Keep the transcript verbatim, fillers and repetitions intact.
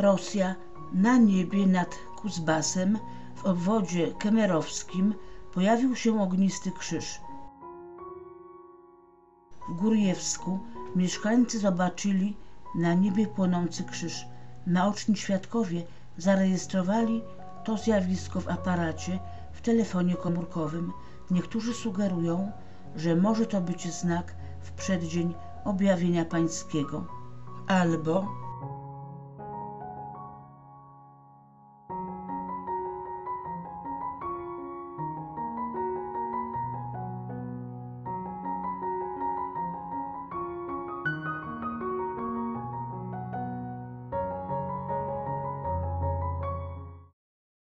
Rosja, na niebie nad Kuzbasem w obwodzie kemerowskim pojawił się ognisty krzyż. W Górjewsku mieszkańcy zobaczyli na niebie płonący krzyż. Naoczni świadkowie zarejestrowali to zjawisko w aparacie w telefonie komórkowym. Niektórzy sugerują, że może to być znak w przeddzień objawienia pańskiego, albo